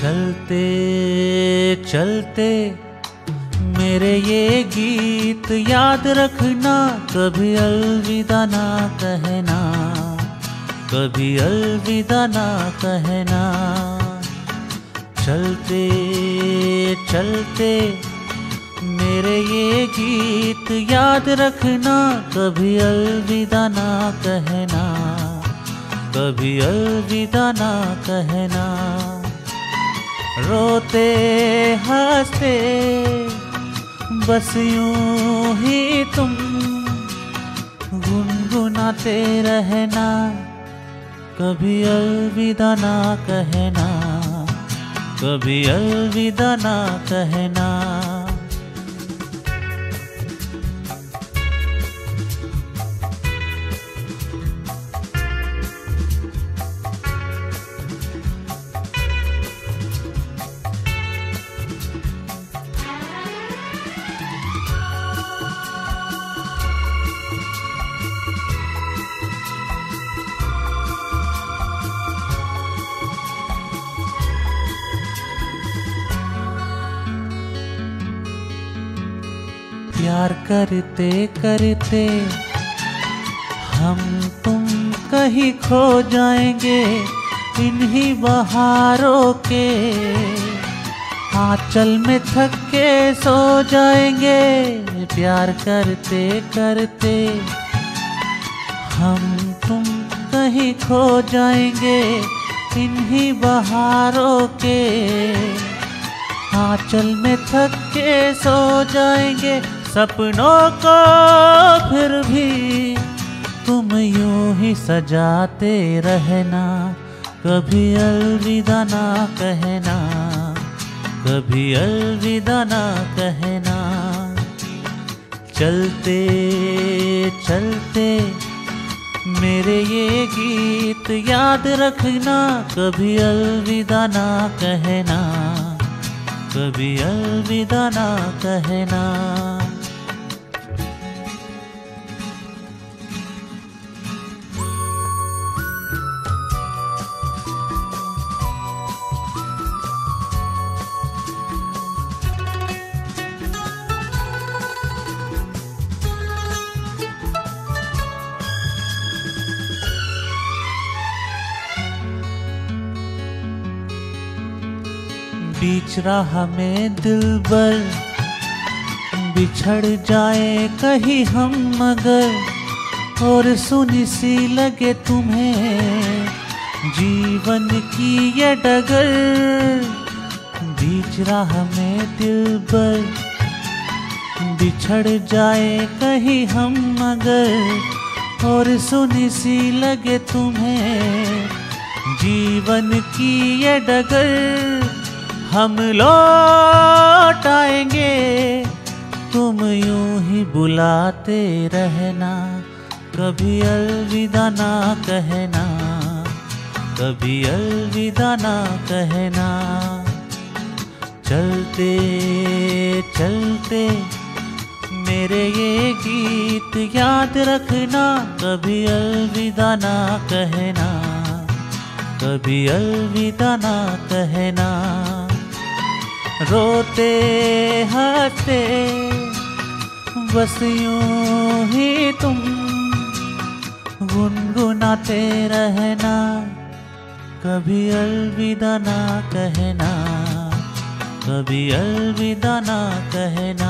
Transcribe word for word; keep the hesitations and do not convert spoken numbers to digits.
चलते चलते मेरे ये गीत याद रखना, कभी अलविदा ना कहना, कभी अलविदा ना कहना। चलते चलते मेरे ये गीत याद रखना, कभी अलविदा ना कहना, कभी अलविदा ना कहना। रोते हंसते बस यूं ही तुम गुनगुनाते रहना, कभी अलविदा ना कहना, कभी अलविदा ना कहना। प्यार करते करते हम तुम कहीं खो जाएंगे, इन्हीं बहारों के आंचल में थक के सो जाएंगे। प्यार करते करते हम तुम कहीं खो जाएंगे, इन्हीं बहारों के आंचल में थक के सो जाएंगे। सपनों को फिर भी तुम यूं ही सजाते रहना, कभी अलविदा ना कहना, कभी अलविदा ना कहना। चलते चलते मेरे ये गीत याद रखना, कभी अलविदा ना कहना, कभी अलविदा ना कहना। बीच राह में दिलबर बिछड़ जाए कहीं हम मगर, और सुनी सी लगे तुम्हें जीवन की ये डगर। बीच राह में दिलबर बिछड़ जाए कहीं हम मगर, और सुनी सी लगे तुम्हें जीवन की ये डगर। हम लौट आएंगे तुम यूं ही बुलाते रहना, कभी अलविदा ना कहना, कभी अलविदा ना कहना। चलते चलते मेरे ये गीत याद रखना, कभी अलविदा ना कहना, कभी अलविदा ना कहना। रोते हंसते बस यूं ही तुम गुनगुनाते रहना, कभी अलविदा ना कहना, कभी अलविदा ना कहना।